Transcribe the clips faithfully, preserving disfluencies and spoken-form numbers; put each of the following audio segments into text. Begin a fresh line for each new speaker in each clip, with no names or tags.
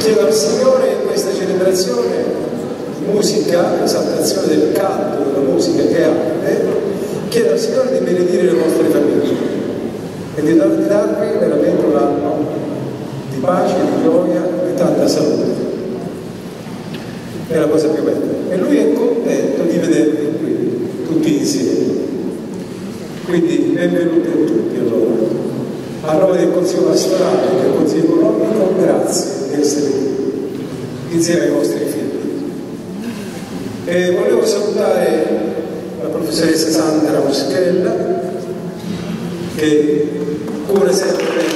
Chiedo al Signore in questa celebrazione di musica, esaltazione del canto, della musica che arte, chiedo al Signore di benedire le vostre famiglie e di darvi veramente un anno di pace, di gioia, di tanta salute. È la cosa più bella. E Lui è contento di vedervi qui, tutti insieme. Quindi benvenuti a tutti allora. A nome del Consiglio Pastorale e del Consiglio Economico, grazie di essere qui, insieme ai vostri figli. E volevo salutare la professoressa Sandra Moschella, che cura sempre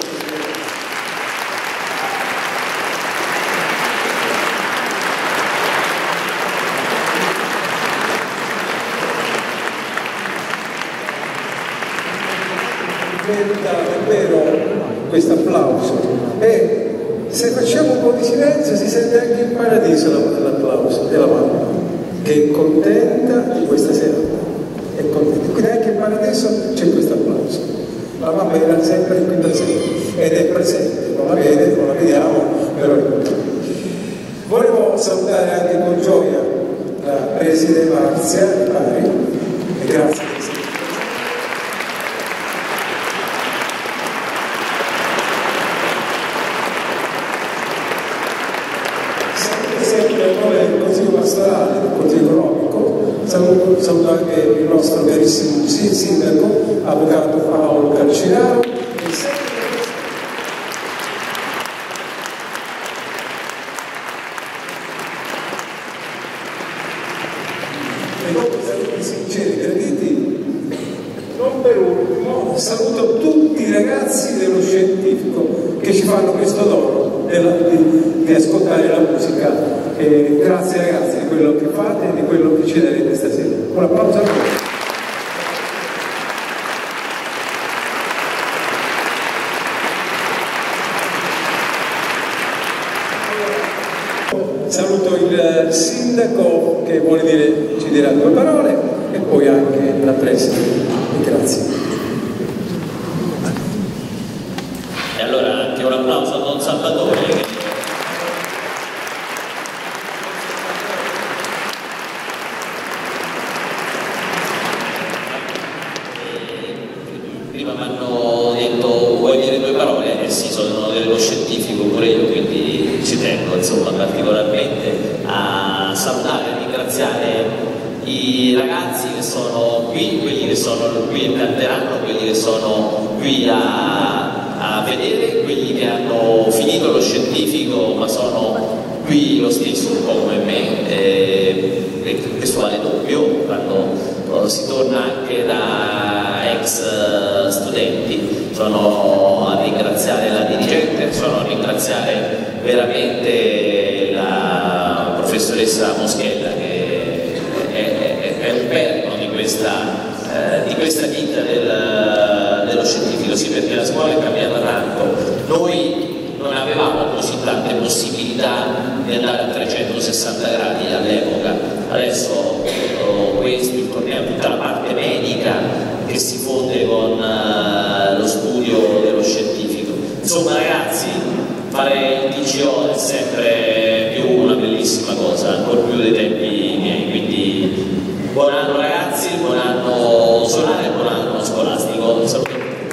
merita davvero questo applauso, e se facciamo un po' di silenzio si sente anche in paradiso l'applauso della mamma, che è contenta di questa serata, è contenta. Quindi anche in paradiso c'è questo applauso. La mamma era sempre qui presente ed è presente, non la vede, non la vediamo, però è contenta. Volevo salutare anche con gioia la preside Marzia di Bari, e grazie. Del Consiglio Pastorale, del Consiglio Economico, saluto, saluto anche il nostro carissimo sindaco, avvocato Paolo Calcinaro, e dopo saluti sinceri, graditi, non per ultimo saluto tutti i ragazzi dello scientifico che ci fanno questo dono della, di, di ascoltare la musica. E grazie ragazzi di quello che fate e di quello che ci darete stasera. Un applauso a voi. Saluto il sindaco che vuole dire, ci dirà due parole, e poi anche la preside. Grazie.
E allora anche un applauso a Don Salvatore. Prima mi hanno detto vuoi dire due parole? Eh sì, sono dello scientifico pure io, quindi ci tengo insomma particolarmente a salutare e ringraziare i ragazzi che sono qui, quelli che sono qui e canteranno, quelli che sono qui a, a vedere, quelli che hanno finito lo scientifico ma sono qui lo stesso come me, eh, testuale doppio, quando si torna anche da ex studenti. Sono a ringraziare la dirigente, sono a ringraziare veramente la professoressa Moschella, che è, è, è il perno di questa, eh, di questa vita del, dello scientifico, sì, perché la scuola è cambiata tanto. Noi non avevamo così tante possibilità di andare a trecentosessanta gradi all'epoca, adesso oh, questo, il torneo, tutta la parte medica che si fonde con uh, lo studio dello scientifico. Insomma ragazzi, fare il D C O è sempre più una bellissima cosa, ancora più dei tempi miei, quindi buon anno ragazzi, buon anno solare, buon anno scolastico. Saluto.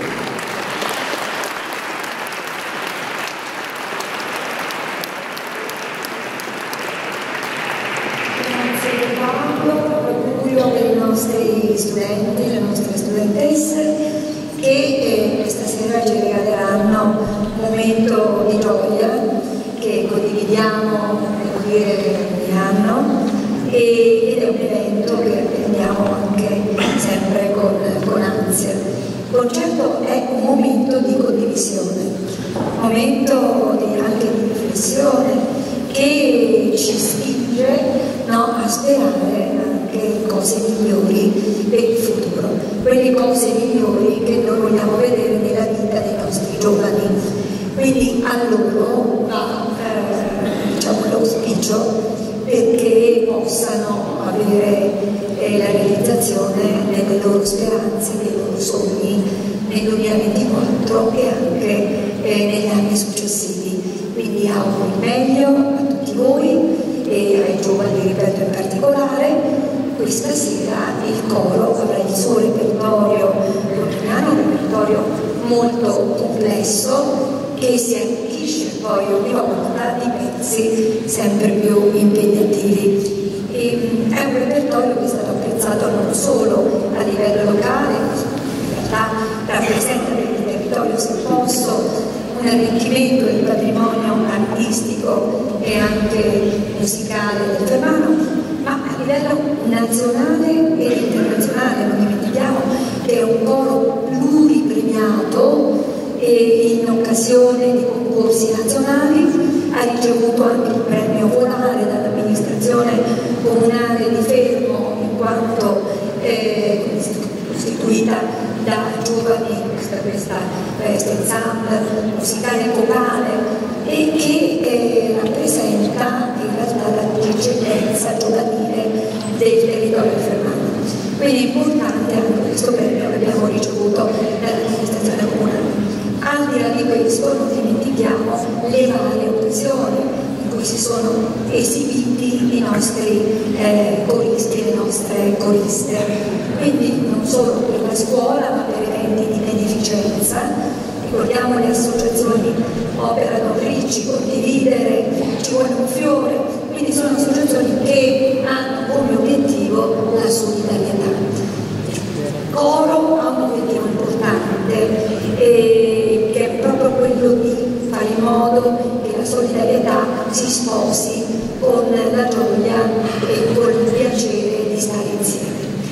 Studenti, le nostre studentesse, che eh, questa sera ci regaleranno un momento di gioia che condividiamo nel dire ogni anno, e, ed è un evento che attendiamo anche sempre con, con ansia. Il concerto è un momento di condivisione, un momento di, anche di riflessione che ci spinge, no, a sperare cose migliori per il futuro, quelle cose migliori che noi vogliamo vedere nella vita dei nostri giovani. Quindi a loro va eh, diciamo, l'auspicio perché possano avere eh, la realizzazione delle loro speranze, dei loro sogni nel duemilaventiquattro e anche eh, negli anni successivi. Quindi auguro il meglio a tutti voi e ai giovani, ripeto, in particolare. Questa sera il coro avrà il suo repertorio quotidiano, un repertorio molto complesso che si arricchisce poi ogni volta di pezzi sempre più impegnativi. E, è un repertorio che è stato apprezzato non solo a livello locale, in realtà rappresenta per il territorio se posso un arricchimento del patrimonio artistico e anche musicale del Fermano, ma a livello nazionale e internazionale. Non dimentichiamo che è un coro pluripremiato e in occasione di concorsi nazionali ha ricevuto anche il premio Volare dall'amministrazione comunale di Fermo, in quanto eh, costituita da giovani, questa, questa, questo ensemble musicale vocale, e che eh, rappresenta in realtà l'eccellenza giovanile del territorio fermano. Quindi è importante anche questo premio che abbiamo ricevuto dall'amministrazione comunale. Al di là di questo non dimentichiamo le varie occasioni in cui si sono esibiti i nostri eh, coristi e le nostre coriste, quindi non solo per la scuola ma per eventi di beneficenza. Ricordiamo le associazioni Opera Norici, Condividere, Ci vuole un fiore, quindi sono associazioni che hanno come obiettivo la solidarietà. Il coro ha un obiettivo importante e che è proprio quello di fare in modo che la solidarietà si sposi con la gioia e con il piacere di stare insieme.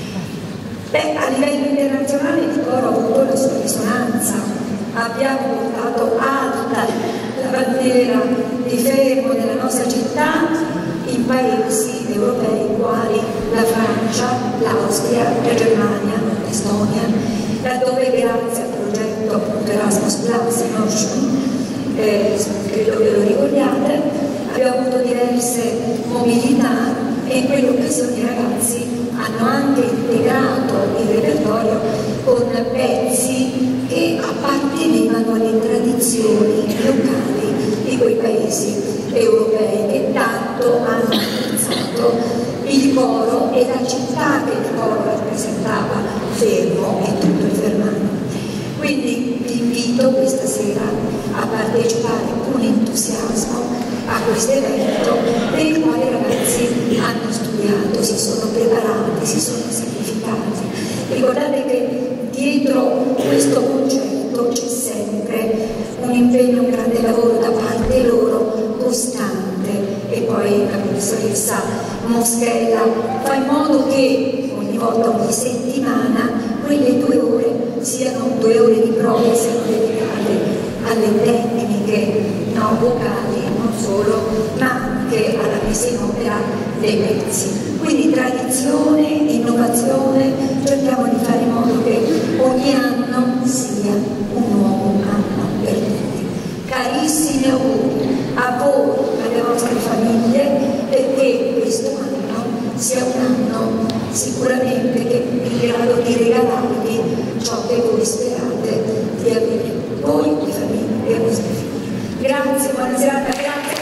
Beh, a livello internazionale il coro ha avuto la sua risonanza. Abbiamo portato alta la bandiera di Fermo nella nostra città in paesi europei quali la Francia, l'Austria, la Germania, l'Estonia, laddove grazie al progetto appunto Erasmus Plus in Ocean, eh, credo che lo ricordiate, abbiamo avuto diverse mobilità e in quell'occasione i ragazzi hanno anche integrato il repertorio con pezzi che appartenevano alle tradizioni locali di quei paesi europei che tanto hanno apprezzato il coro e la città che il coro rappresentava, Fermo e tutto il Fermano. Quindi vi invito questa sera a partecipare con entusiasmo a questo evento per il quale i ragazzi hanno studiato, si sono preparati, si sono sacrificati. Ricordate che dietro questo concetto c'è sempre un impegno, un grande lavoro da parte loro, costante, e poi la professoressa Moschella fa in modo che ogni volta, ogni settimana, quelle due ore siano due ore di prove, siano dedicate alle tecniche no, vocali, non solo, ma anche alla messa in opera dei pezzi. Quindi tradizione, innovazione, cerchiamo di fare in modo che ogni anno sia un nuovo anno per tutti. Carissimi auguri a voi, alle vostre famiglie, perché questo anno sia un anno sicuramente che è in grado di regalarvi ciò che voi sperate di avere, voi, le famiglie e i vostri figli. Grazie, buona serata, grazie.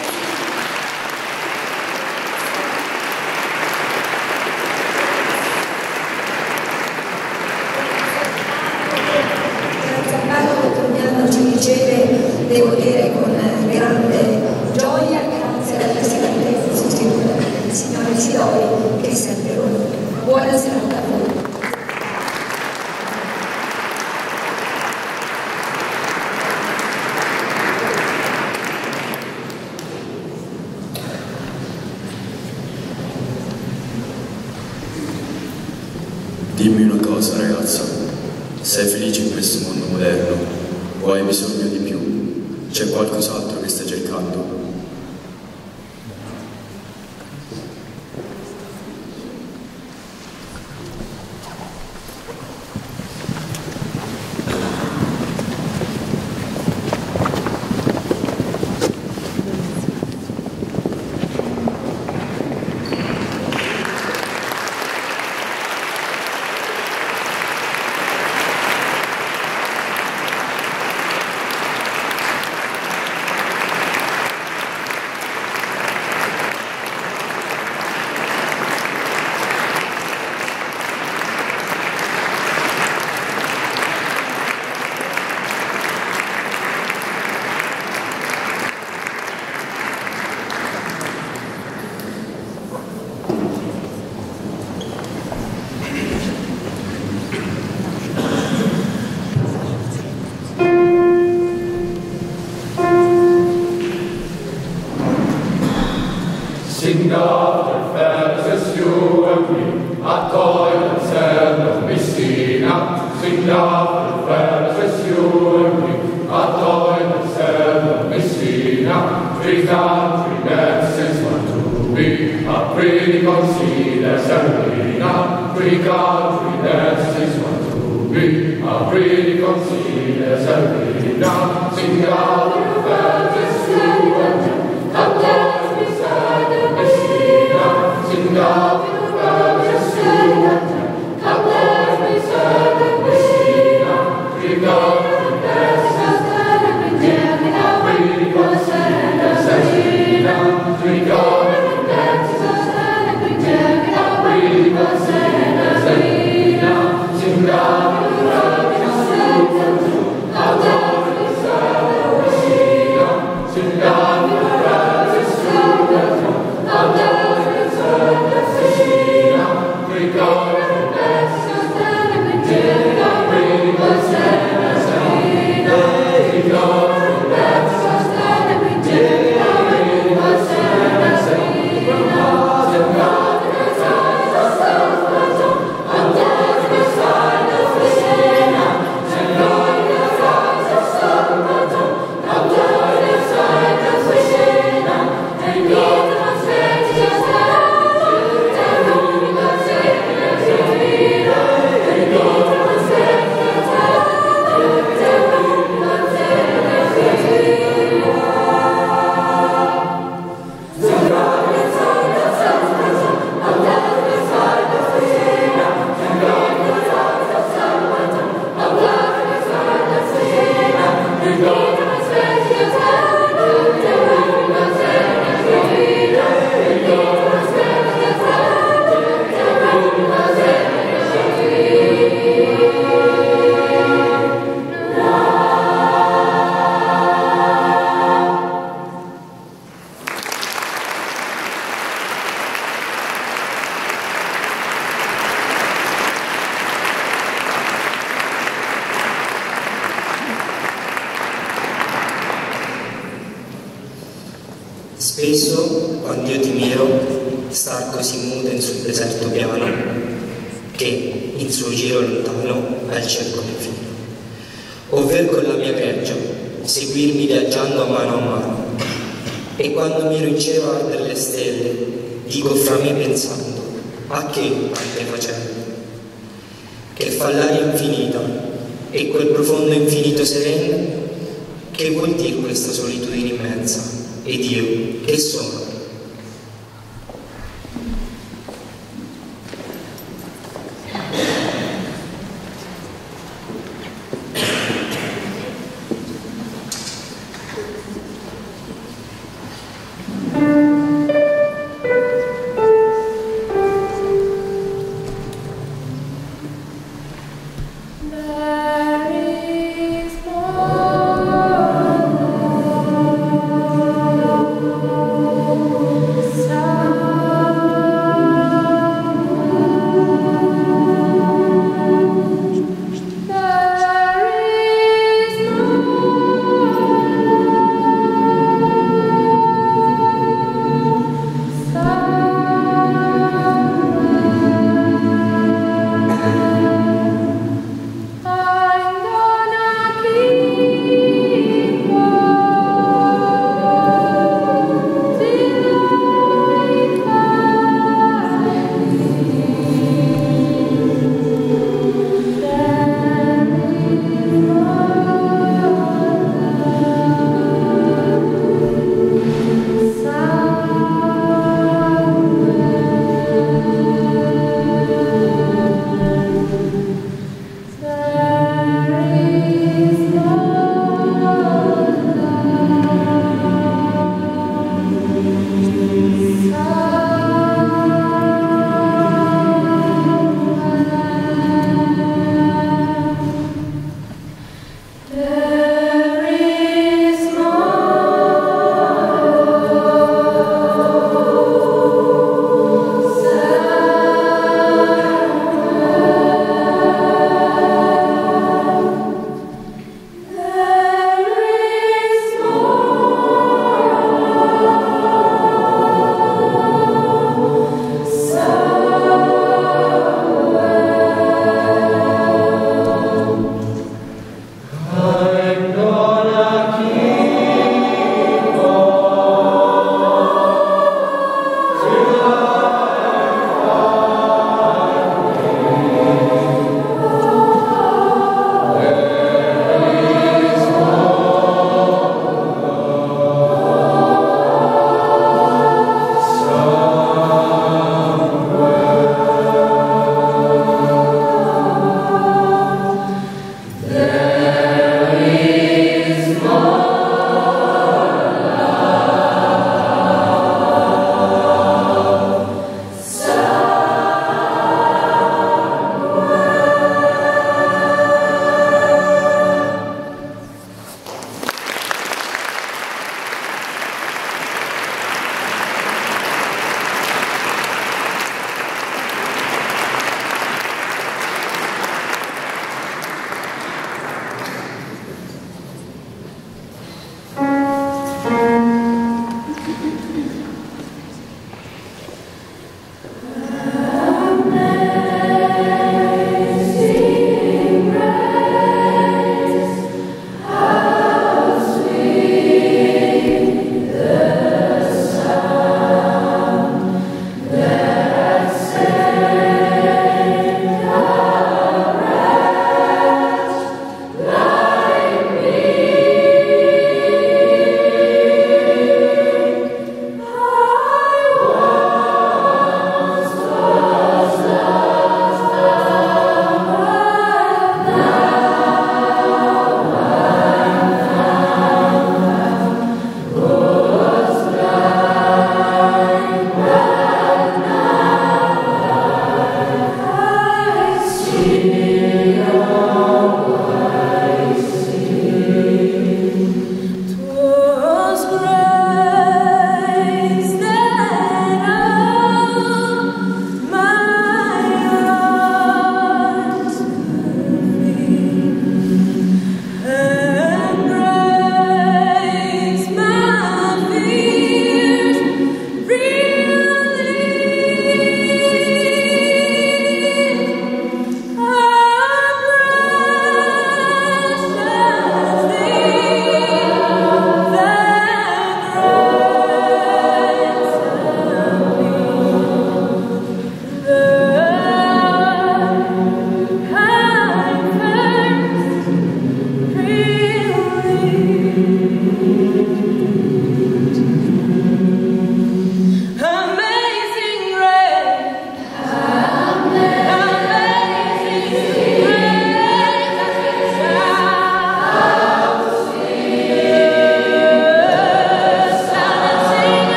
Ci riceve, devo dire, con grande gioia, grazie alla Presidente sostituta, il signore Sidori, che è sempre con noi. Buona serata a voi.
Dimmi una cosa, ragazza, sei felice in questo mondo moderno? O hai bisogno di più? C'è qualcos'altro che stai cercando?
Sing after fares as you and me, at toil and sand of Messina. Sing after fares as you and me, at toil and sand of Messina. Three country dances want to be a pretty concealed Serena. Three country dances want to be a pretty concealed Serena. Sing after fares as you and me, at toil and sand of Messina. Sing after fares as you and me, at toil and sand of Messina. Three country dances want to be a pretty concealed Serena. Three country dances want to be a pretty concealed Serena. Sing after fares as you and me, at toil and sand of Messina. Sing after fares as you and me, at toil and sand of Messina. Three country dances want to be a pretty concealed Serena. Three country dances want to be a pretty concealed Serena. Sing after fares as you and me, at toil and sand of Messina. Sing after fares as you and me, at toil and sand of Messina. Three country
Spesso, quando io ti miro, star così muta in sul deserto piano, che in suo giro lontano al cerco infino, ovvero con la mia greggia, seguirmi viaggiando a mano a mano. E quando miro in cielo ardere le stelle, dico fra me pensando, a che tante facende? Che fa l'aria infinita e quel profondo infinito sereno? Che vuol dire questa solitudine immensa? Ed io, che sono?
Oh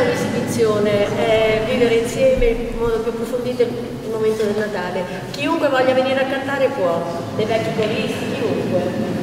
un'esibizione, è vivere insieme in modo più approfondito il momento del Natale. Chiunque voglia venire a cantare può, dei vecchi coristi, chiunque.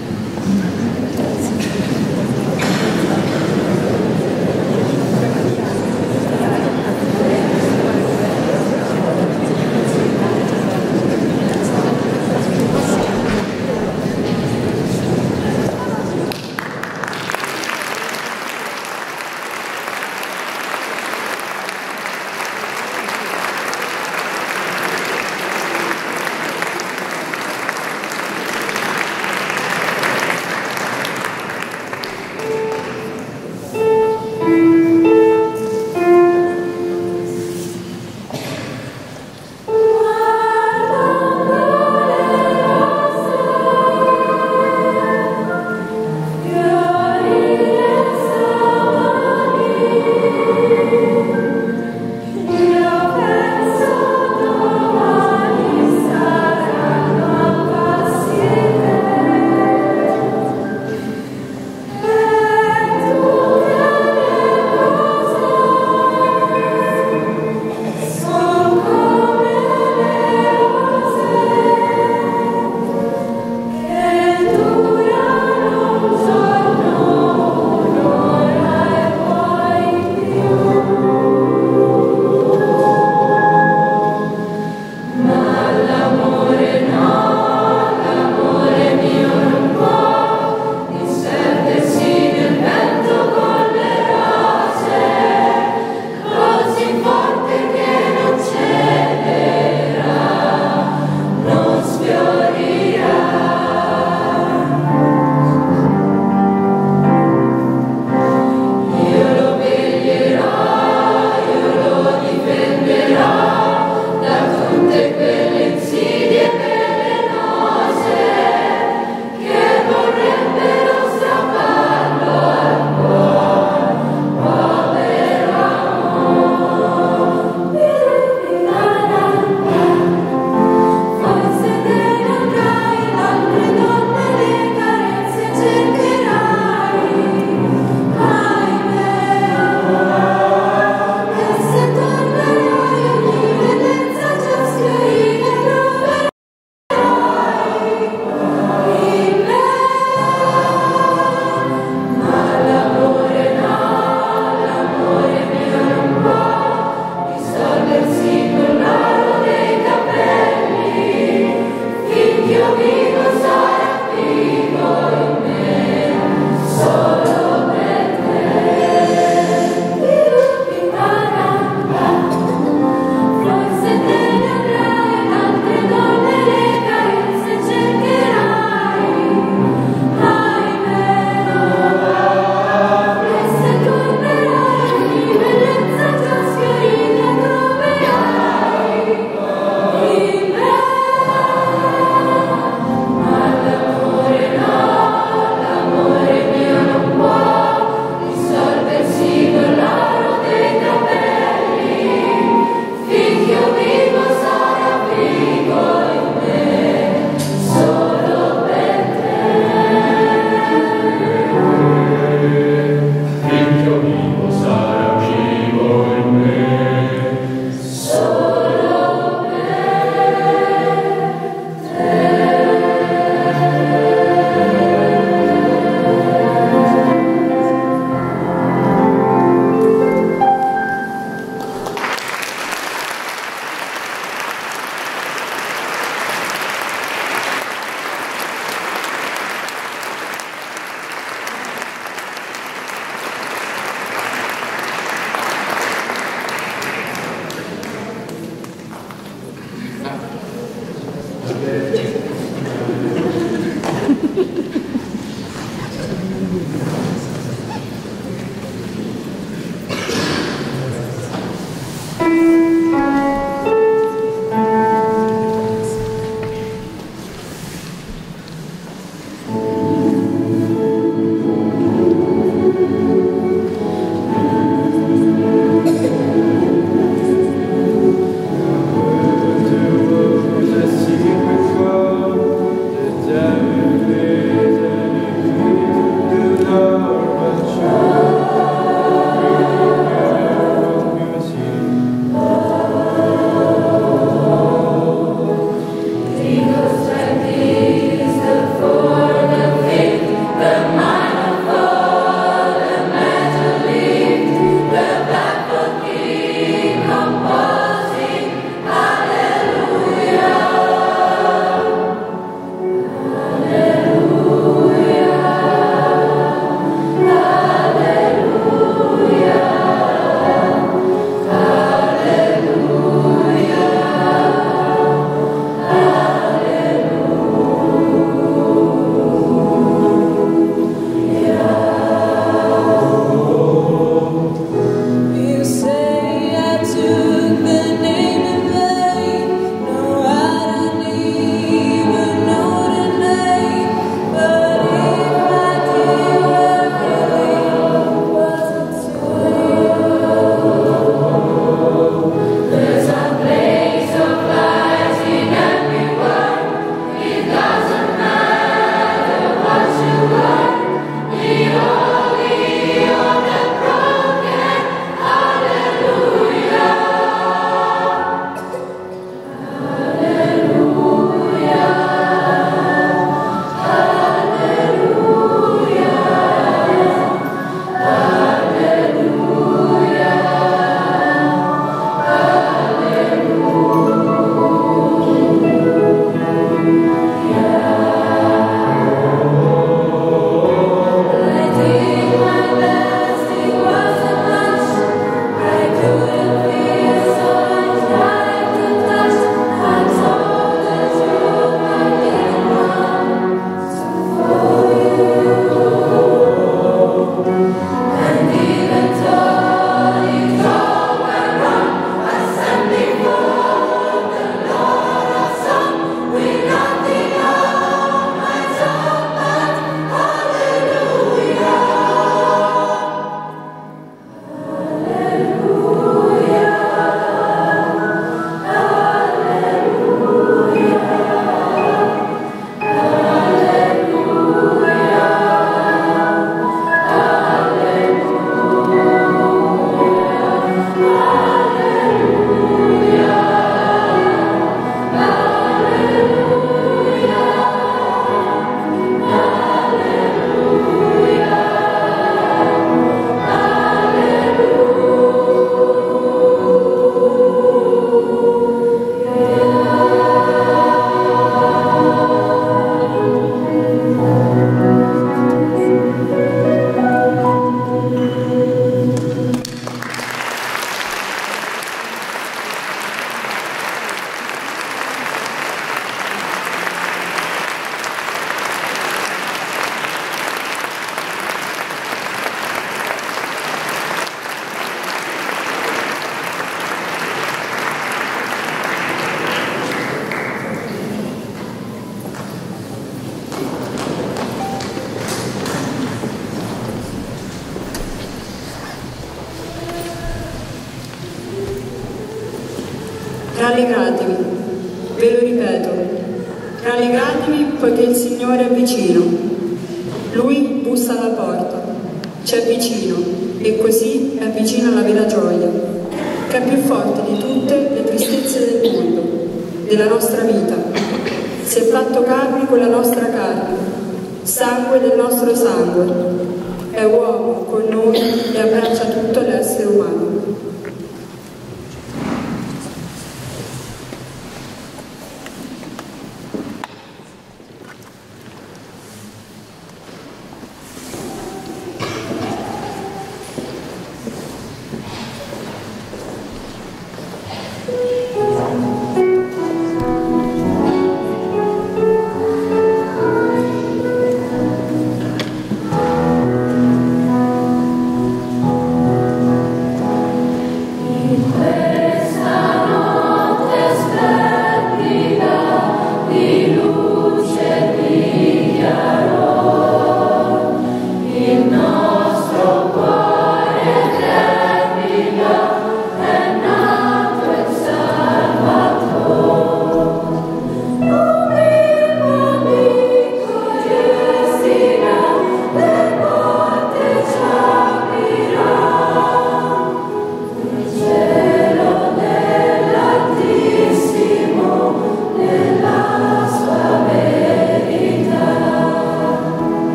Rallegratevi, ve lo ripeto, rallegratevi poiché il Signore è vicino. Lui bussa alla porta, c'è vicino e così è vicino alla vera gioia, che è più forte di tutte le tristezze del mondo, della nostra vita. Si è fatto carne con la nostra carne, sangue del nostro sangue, è uomo con noi e abbraccia tutto l'essere umano.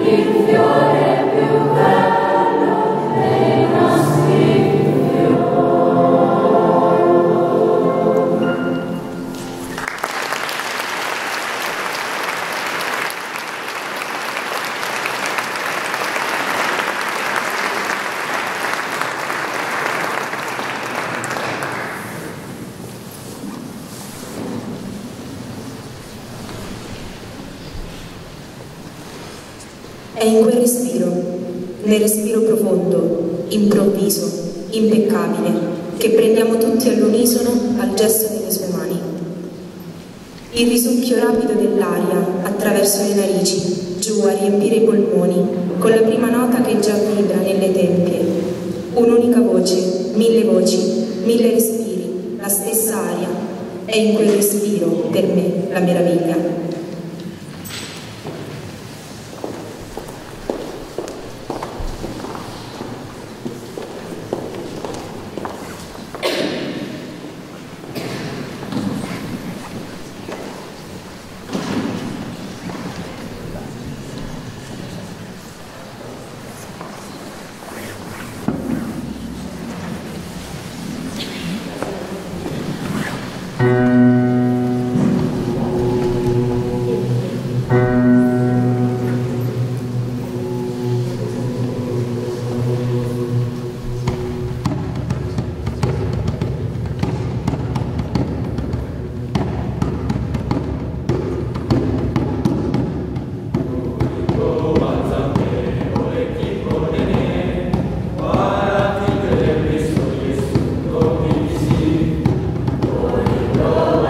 È in quel respiro, nel respiro profondo, improvviso, impeccabile, che prendiamo tutti all'unisono al gesto delle sue mani. Il risucchio rapido dell'aria attraverso le narici, giù a riempire i polmoni, con la prima nota che già vibra nelle tempie. Un'unica voce, mille voci, mille respiri, la stessa aria. È in quel respiro, per me, la meraviglia.
Oh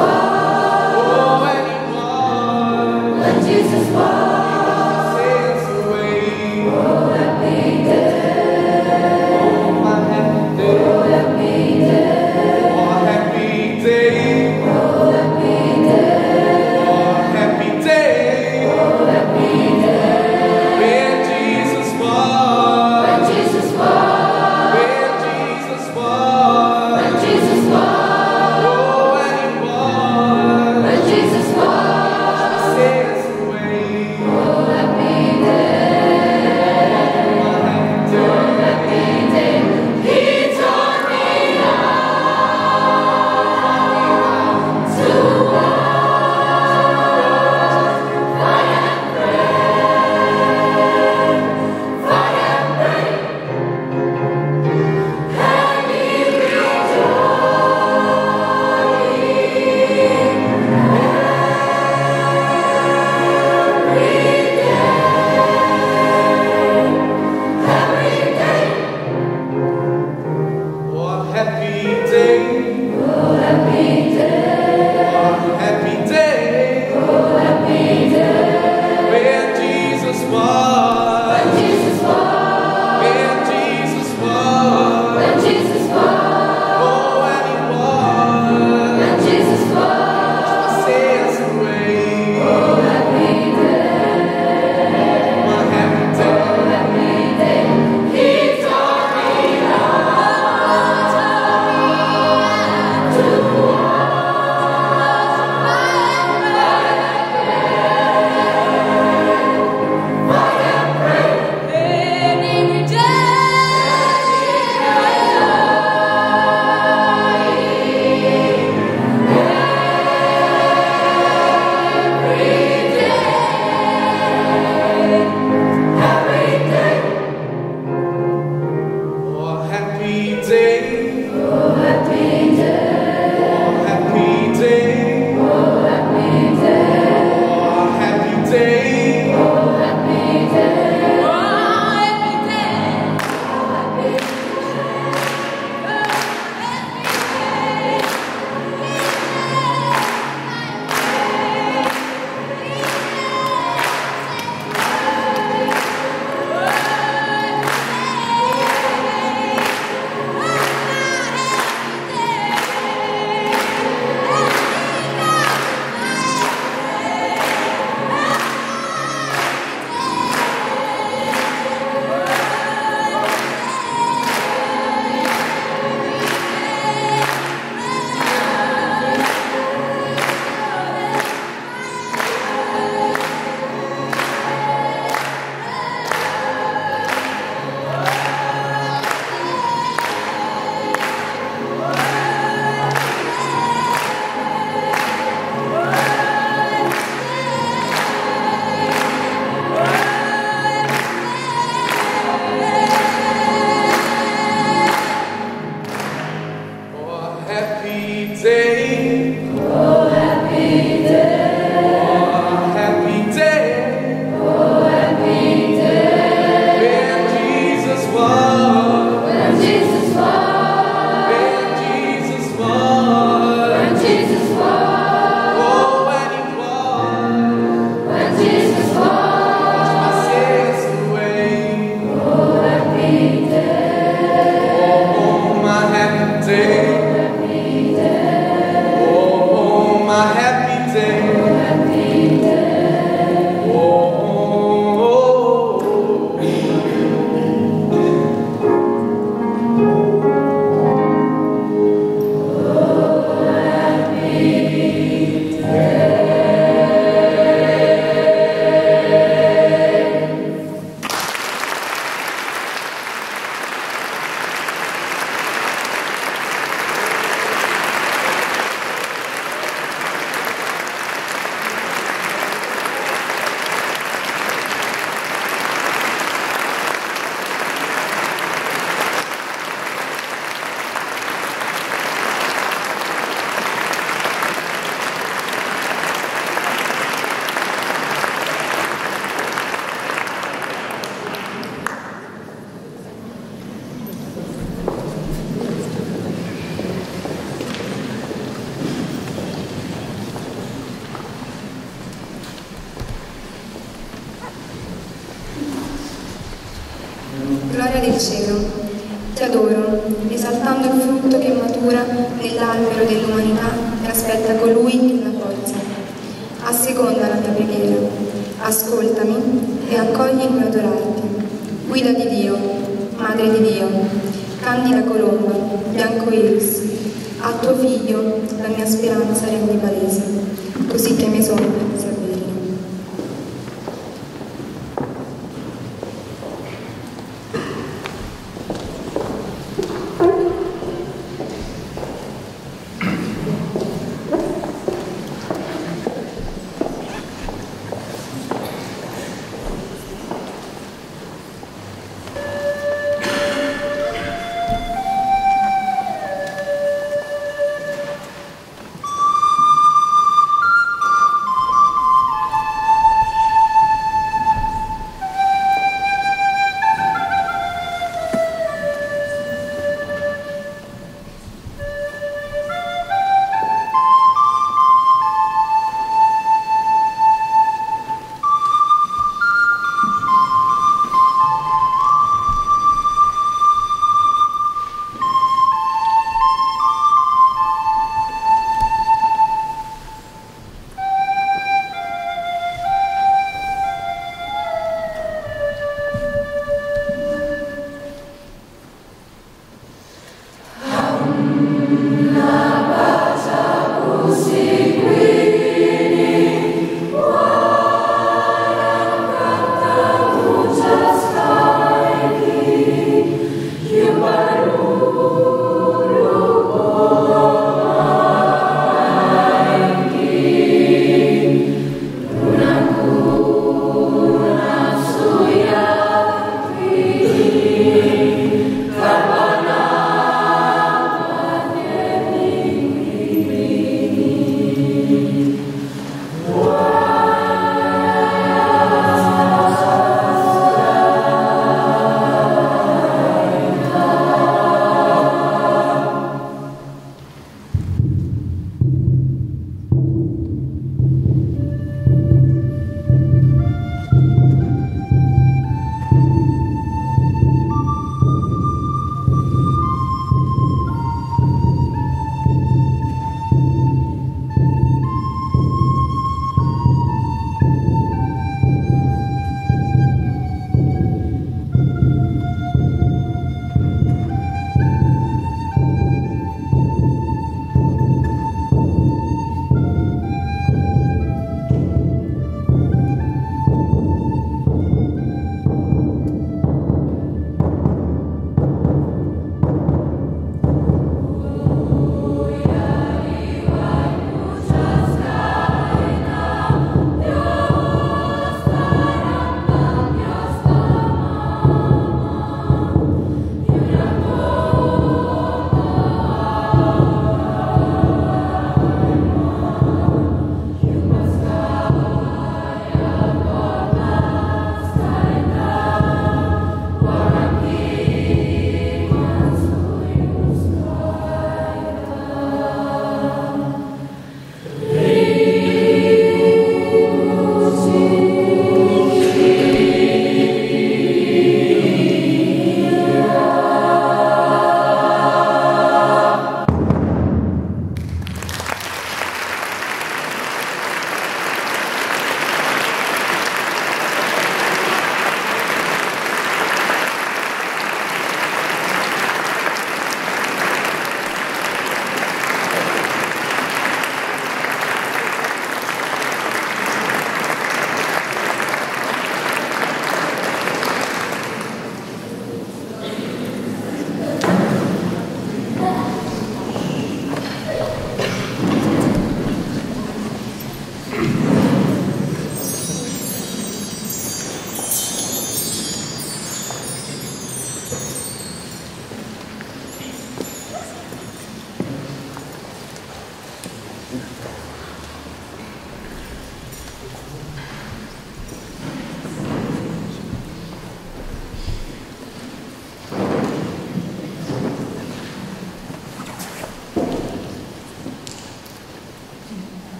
Oh,
del cielo, ti adoro, esaltando il frutto che matura nell'albero dell'umanità che aspetta colui che la forza. Asseconda la mia preghiera, ascoltami e accogli il mio adorarti. Guida di Dio, Madre di Dio, candida colomba, bianco iris, a tuo figlio la mia speranza rendi palese, così che i miei sogni si avverino.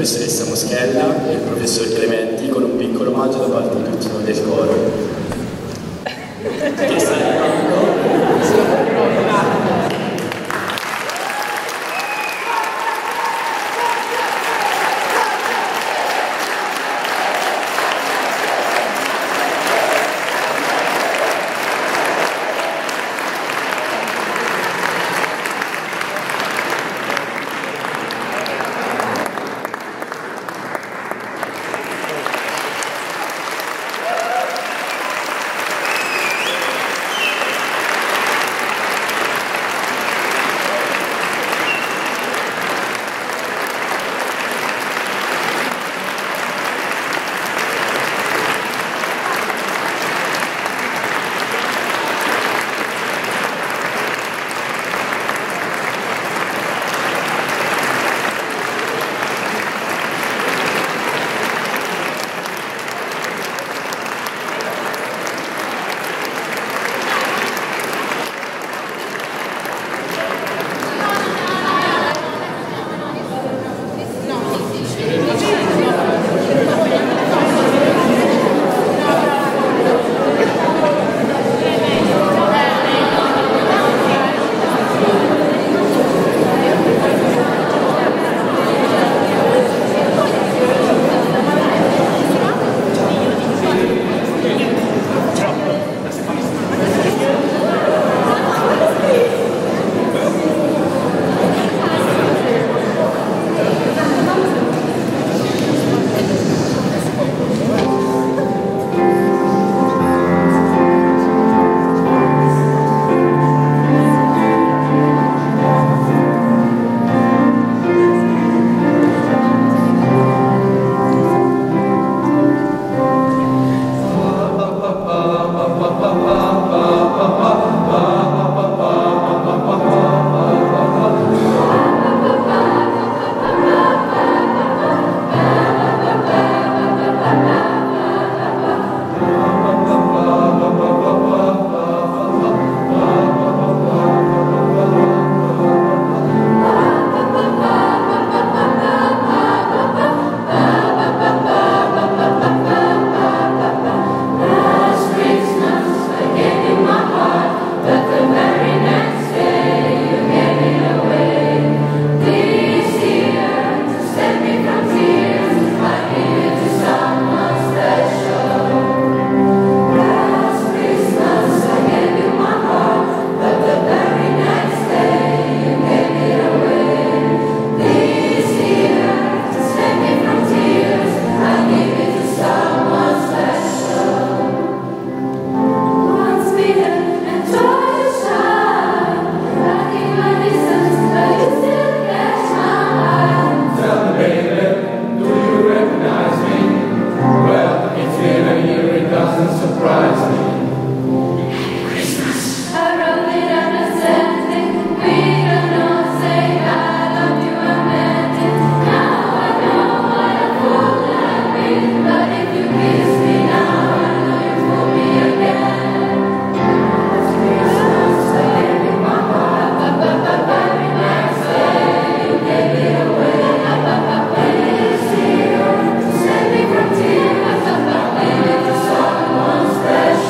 professoressa Moschella e il professor Clementi con un piccolo omaggio da parte di tutti noi del coro. Che sta arrivando?
Special.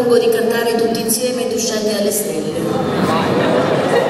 propongo di cantare tutti insieme Tu scendi alle stelle.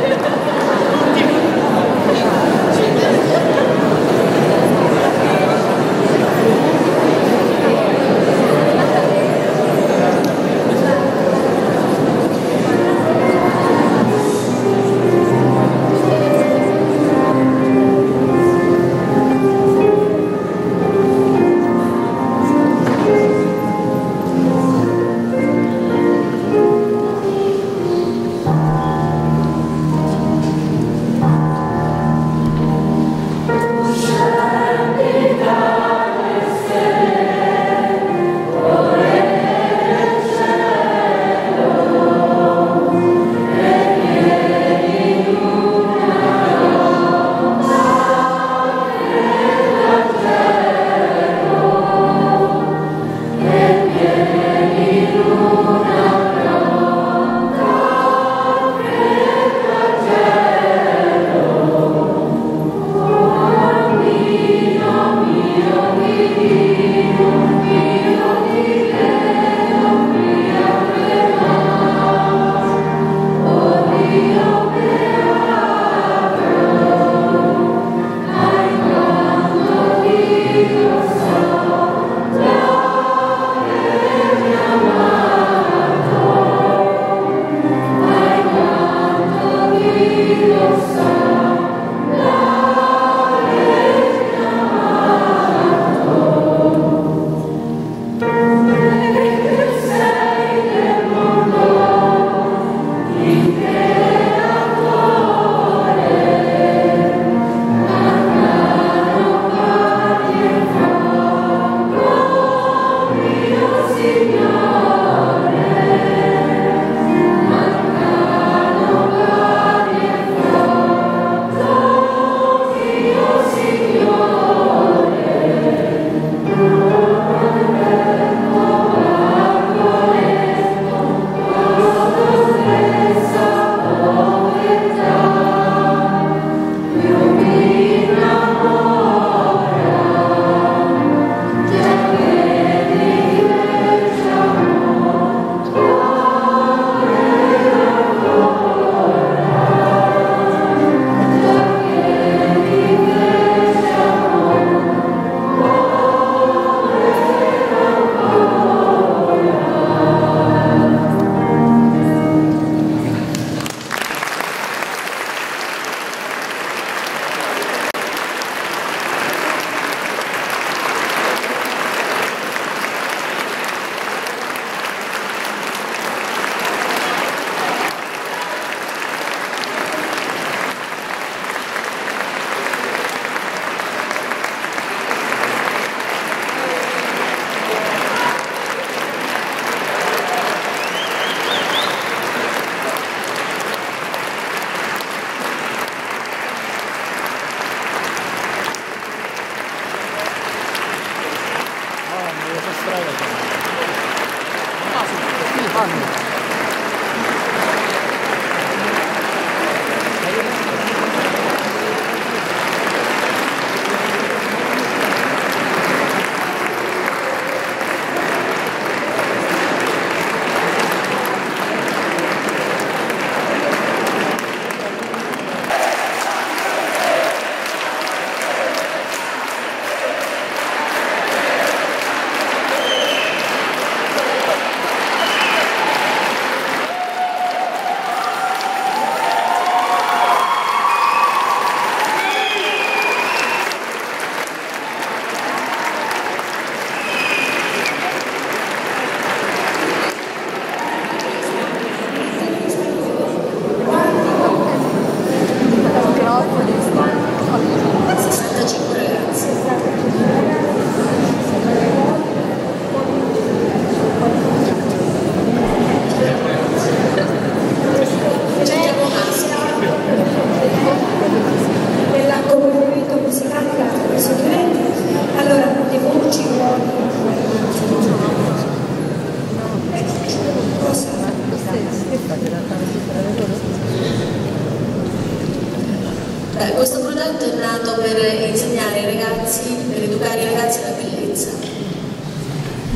Beh, questo progetto è nato per insegnare ai ragazzi, per educare i ragazzi alla bellezza.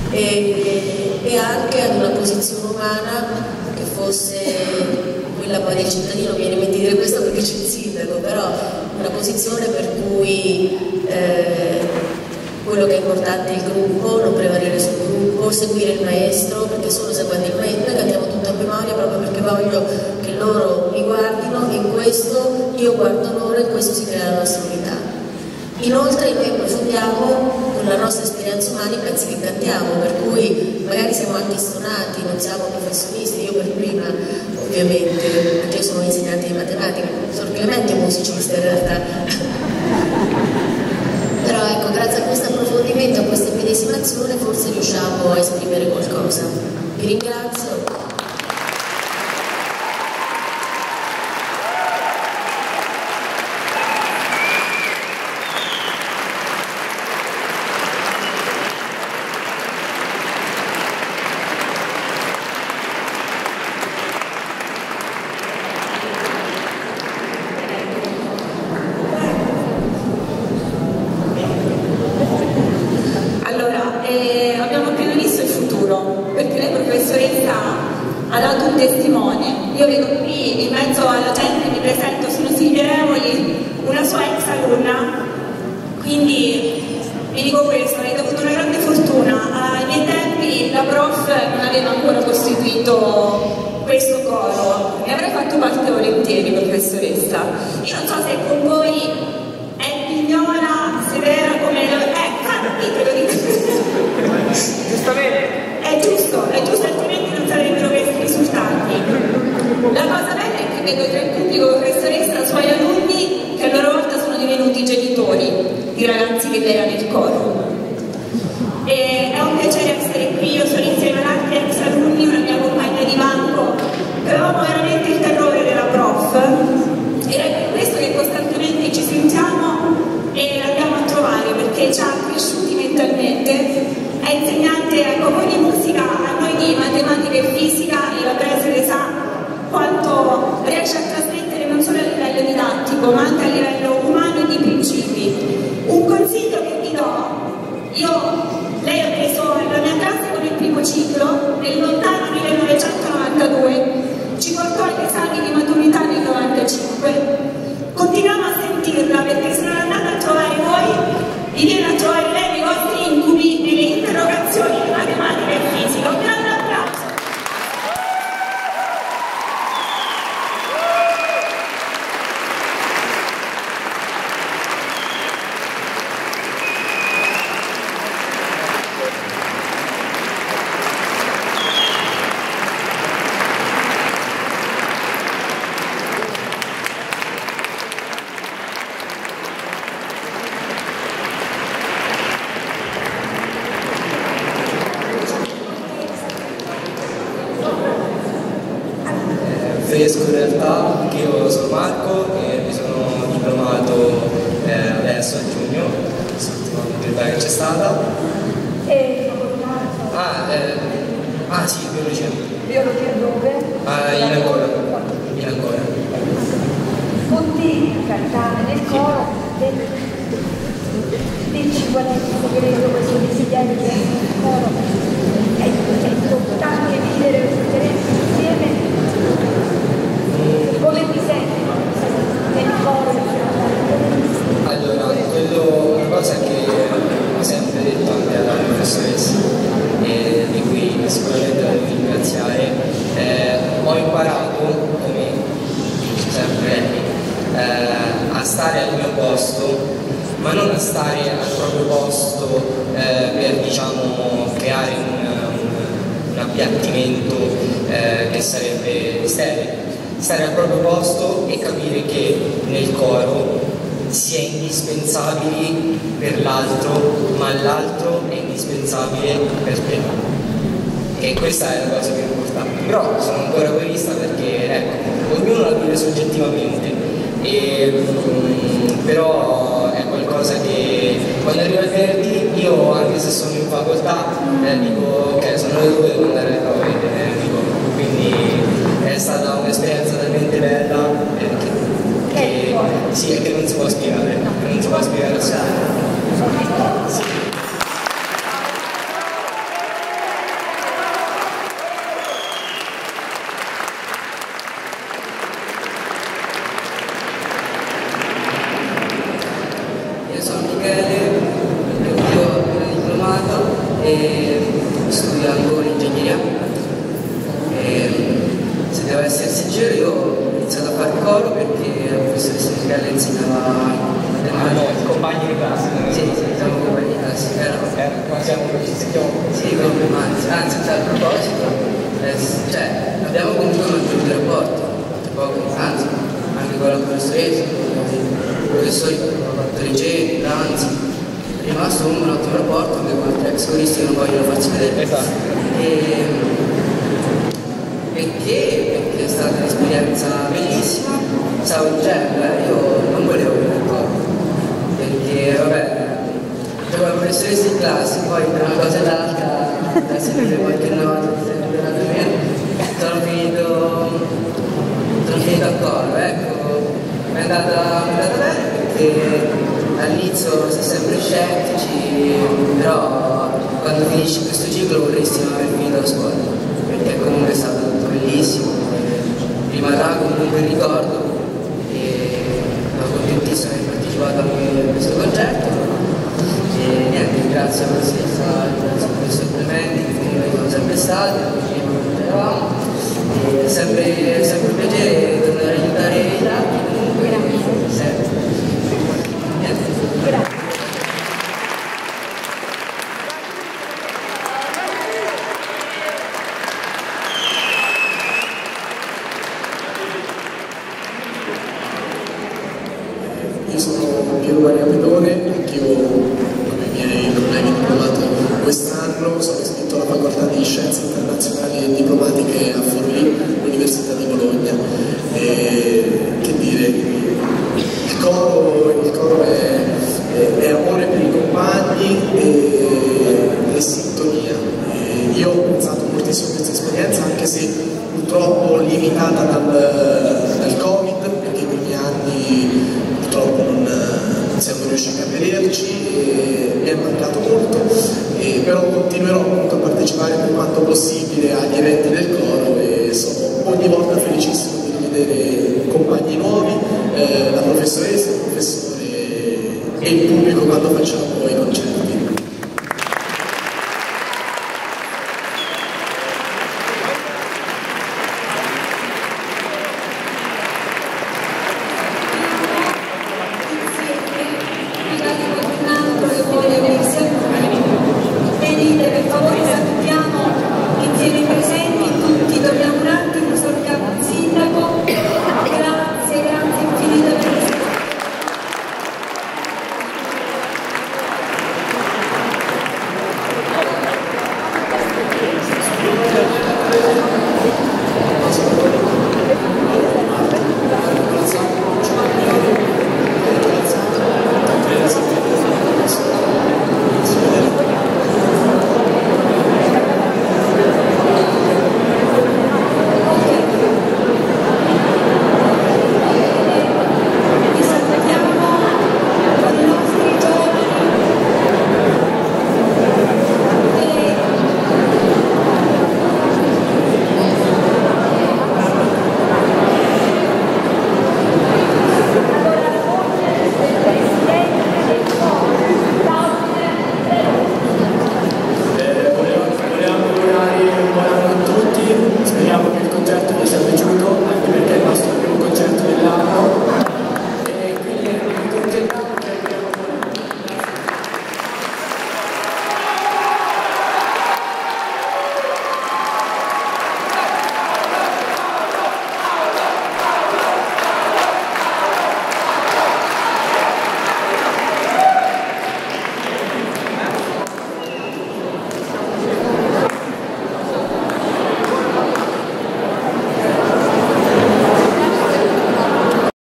e, e anche ad una posizione umana che fosse quella poi del cittadino. Mi viene a dire questo perché c'è il sindaco, però una posizione per cui eh, quello che è importante è il gruppo, non prevalere sul gruppo, seguire il maestro, perché solo seguendo il maestro noi cantiamo tutto a memoria, proprio perché voglio che loro mi guardino e in questo io guardo loro e in questo si crea la nostra unità. Inoltre noi approfondiamo con la nostra esperienza umana i pezzi che cantiamo, per cui magari siamo anche stonati, non siamo professionisti, io per prima ovviamente, perché io sono insegnante di matematica, sono Clemente musicista in realtà. Però ecco, grazie a questo approfondimento, a questa immedesimazione, forse riusciamo a esprimere qualcosa. Vi ringrazio.
Fresco in realtà, che io sono Marco e mi sono diplomato eh, adesso a giugno, l'ultima università che c'è stata.
E
Ah, eh, ah sì, biologia.
biologia dove?
Ah, in Ancora. In Ancora.
Tutti cantare nel coro, dici qual è il segreto, questo desiderio di essere nel coro, è importante vivere l'esperienza insieme. Come ti senti nel coro?
Allora, quello, una cosa che ho sempre detto anche alla professoressa e di cui sicuramente la devo ringraziare, eh, ho imparato, come dice sempre lei, eh, a stare al mio posto, ma non a stare al proprio posto eh, per diciamo creare un, un, un appiattimento eh, che sarebbe sterile. Stare al proprio posto e capire che nel coro si è indispensabili per l'altro, ma l'altro è indispensabile per te. E questa è la cosa più importante. Però sono ancora egoista perché ecco, ognuno la vive soggettivamente. E, um, però è qualcosa che quando arriva il venerdì io, anche se sono in facoltà, eh, dico ok, sono le due, devo andare alle prove, eh, dico, quindi è stata un'esperienza talmente bella eh, che, che, sì, che non si può spiegare, non si può spiegare assolutamente. Sì. Sì, come, anzi, anzi, a proposito, eh, cioè, abbiamo comunque mantenuto il rapporto, poco, anzi, anche con la professoressa, con i professori che hanno fatto leggeri, anzi, è rimasto un ottimo rapporto anche con altri ex coristi che non vogliono farsi vedere. Esatto. E, perché? Perché è stata un'esperienza bellissima, stavo dicendo, eh, io non volevo che mi ricordo, perché vabbè, c'è la professoressa in classe, poi per una cosa e l'altra, da sentire qualche nota, sono finito, sono finito a coro, ecco, è andata, è andata bene perché all'inizio si è sempre scettici, però quando finisci questo ciclo vorresti non aver finito la scuola, perché comunque è stato tutto bellissimo, rimarrà comunque il ricordo e sono contentissimo di aver partecipato anche a questo concerto. E niente, grazie alla professoressa, grazie al professor Clementi che comunque sono sempre stati, eravamo, è sempre, sempre un piacere tornare a aiutare i ragazzi, comunque sempre. Niente. Grazie.
Io sono Piero Maria Pedone, anch'io i miei colleghi diplomati quest'anno, sono iscritto alla facoltà di Scienze Internazionali e Diplomatiche a Forlì, Università di Bologna. E, che dire, il coro, il coro è, è, è amore per i compagni e, e sintonia. E io ho pensato moltissimo a questa esperienza, anche se purtroppo limitata dal, dal Covid, perché in quegli anni purtroppo non, non siamo riusciti a vederci e mi è mancato molto, e però continuerò comunque a partecipare per quanto possibile agli eventi del coro e sono ogni volta felicissimo di rivedere compagni nuovi, eh, la professoressa,